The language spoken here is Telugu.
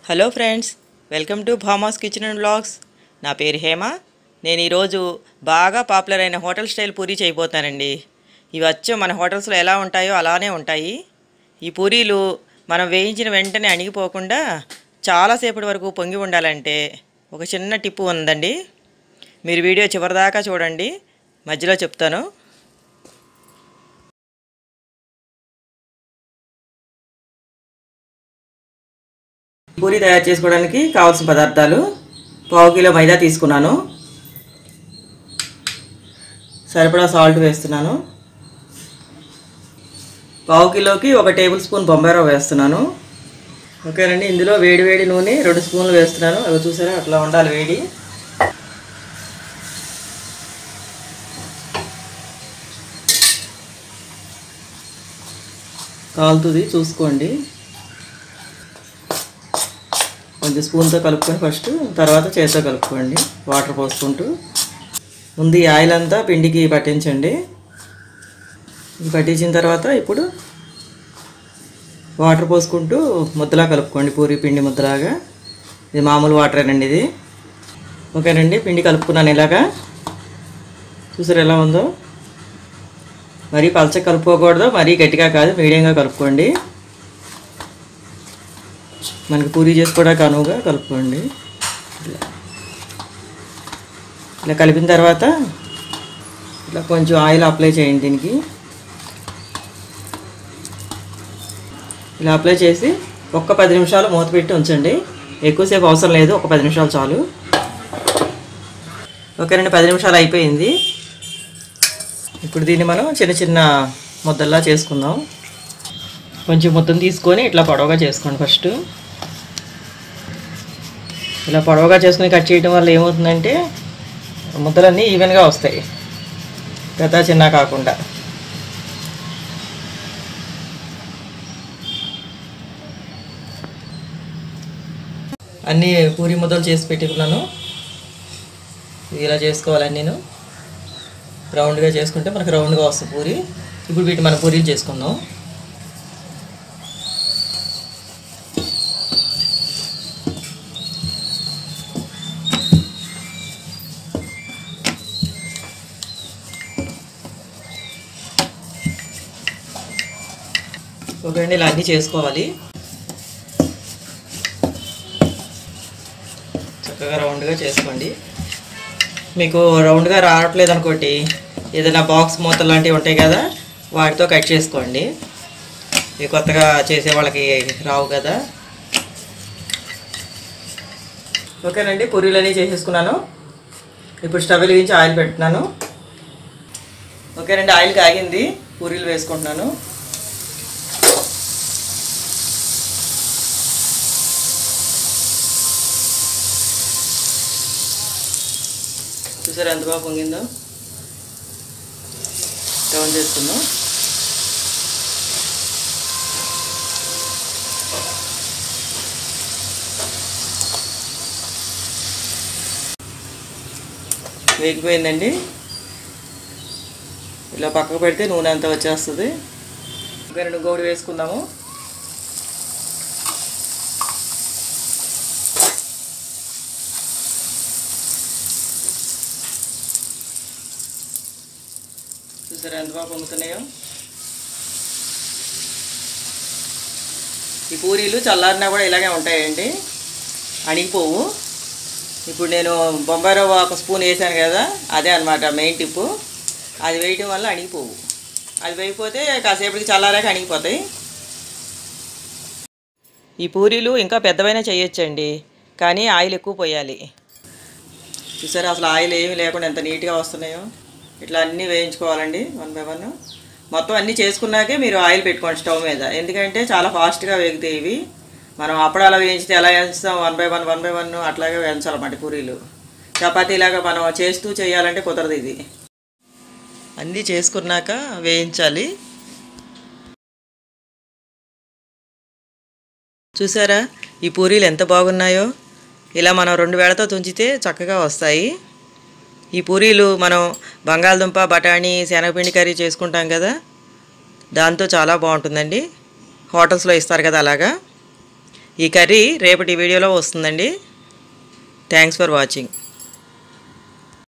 Hello friends, welcome to Bhama's kitchen and vlogs. నా పేరు హేమ. నేను ఈరోజు బాగా పాపులర్ అయిన హోటల్ స్టైల్ పూరీ చేయబోతానండి. ఇవి వచ్చి మన హోటల్స్లో ఎలా ఉంటాయో అలానే ఉంటాయి. ఈ పూరీలు మనం వేయించిన వెంటనే అణిగిపోకుండా చాలాసేపటి వరకు పొంగి ఉండాలంటే ఒక చిన్న టిప్పు ఉందండి. మీరు వీడియో చివరిదాకా చూడండి, మధ్యలో చెప్తాను. పూరీ తయారు చేసుకోవడానికి కావాల్సిన పదార్థాలు: పావు కిలో మైదా తీసుకున్నాను, సరిపడా సాల్ట్ వేస్తున్నాను, పావు కిలోకి 1 టేబుల్ స్పూన్ బొంబాయి రవ్వ వేస్తున్నాను. ఓకేనండి. ఇందులో వేడి వేడి నూనె 2 స్పూన్లు వేస్తున్నాను. అవి చూసారా, అట్లా ఉండాలి వేడి. కాలుతుంది, చూసుకోండి. కొంచెం స్పూన్తో కలుపుకొని ఫస్ట్, తర్వాత చేతితో కలుపుకోండి వాటర్ పోసుకుంటూ. ముందు ఈ ఆయిల్ అంతా పిండికి పట్టించండి. పట్టించిన తర్వాత ఇప్పుడు వాటర్ పోసుకుంటూ ముద్దలా కలుపుకోండి, పూరీ పిండి ముద్దలాగా. ఇది మామూలు వాటరేనండి ఇది. ఓకేనండి. పిండి కలుపుకున్నాను ఇలాగా. చూసారు ఎలా ఉందో. మరీ పలచగా కలుపుకోకూడదు, మరీ గట్టిగా కాదు, మీడియంగా కలుపుకోండి. మనకి పూరీ చేసుకోవడానికి అనువుగా కలుపుకోండి. ఇలా కలిపిన తర్వాత ఇట్లా కొంచెం ఆయిల్ అప్లై చేయండి దీనికి. ఇలా అప్లై చేసి ఒక్క 10 నిమిషాలు మూత పెట్టి ఉంచండి. ఎక్కువసేపు అవసరం లేదు, ఒక 10 నిమిషాలు చాలు. ఓకేనండి. 10 నిమిషాలు అయిపోయింది. ఇప్పుడు దీన్ని మనం చిన్న చిన్న ముద్దల్లా చేసుకుందాం. కొంచెం ముద్దను తీసుకొని ఇట్లా పొడవుగా చేసుకోండి ఫస్ట్. ఇలా పొడవుగా చేసుకుని కట్ చేయడం వల్ల ఏమవుతుందంటే ముద్దలన్నీ ఈవెన్గా వస్తాయి, పెద్ద చిన్న కాకుండా. అన్నీ పూరీ ముద్దలు చేసి పెట్టుకున్నాను. ఇలా చేసుకోవాలని నేను రౌండ్గా చేసుకుంటే మనకు రౌండ్గా వస్తుంది పూరీ. ఇప్పుడు వీటి మనం పూరీలు చేసుకుందాం. ఓకేండి. ఇలా అన్నీ చేసుకోవాలి. చక్కగా రౌండ్గా చేసుకోండి. మీకు రౌండ్గా రావట్లేదు అనుకోండి, ఏదైనా బాక్స్ మూతలు లాంటివి ఉంటాయి కదా, వాటితో కట్ చేసుకోండి. ఇవి కొత్తగా చేసే వాళ్ళకి రావు కదా. ఓకేనండి. పూరీలన్నీ చేసేసుకున్నాను. ఇప్పుడు స్టవ్ వెలిగించి ఆయిల్ పెడుతున్నాను. ఓకేనండి. ఆయిల్ కాగింది, పూరీలు వేసుకుంటున్నాను. చూసారా ఎంత బాగా పొంగిందో. టర్న్ చేసుకుందాం. వేగిపోయిందండి. ఇలా పక్కకు పెడితే నూనె అంతా వచ్చేస్తుంది. ఇంకా 2 గోడు వేసుకుందాము. చూసారా ఎంత బాగా పొంగుతున్నాయో. ఈ పూరీలు చల్లారినా కూడా ఇలాగే ఉంటాయండి, అణిగిపోవు. ఇప్పుడు నేను బొంబాయి రవ్వ 1 స్పూన్ వేసాను కదా, అదే అనమాట మెయిన్ టిప్పు. అది వేయటం వల్ల అణిగిపోవు. అది వేయకపోతే కాసేపటికి చల్లారాక అణిగిపోతాయి. ఈ పూరీలు ఇంకా పెద్దవైనా చేయొచ్చండి, కానీ ఆయిల్ ఎక్కువ పోయాలి. చూసారా అసలు ఆయిల్ ఏమీ లేకుండా ఎంత నీట్గా వస్తున్నాయో. ఇట్లా అన్నీ వేయించుకోవాలండి 1 బై 1. మొత్తం అన్నీ చేసుకున్నాకే మీరు ఆయిల్ పెట్టుకోండి స్టవ్ మీద, ఎందుకంటే చాలా ఫాస్ట్గా వేగుతాయి ఇవి. మనం అప్పడాలు వేయించితే ఎలా వేస్తాం 1 బై 1 అట్లాగే వేయించాలన్నమాట పూరీలు. చపాతీలాగా మనం చేస్తూ చేయాలంటే కుదరదు. ఇది అన్నీ చేసుకున్నాక వేయించాలి. చూసారా ఈ పూరీలు ఎంత బాగున్నాయో. ఇలా మనం 2 వేళతో తుంచితే చక్కగా వస్తాయి. ఈ పూరీలు మనం బంగాళదుంప, బఠానీ, శనగపిండి కర్రీ చేసుకుంటాం కదా, దాంతో చాలా బాగుంటుందండి. హోటల్స్లో ఇస్తారు కదా అలాగా. ఈ కర్రీ రేపటి వీడియోలో వస్తుందండి. Thanks for watching.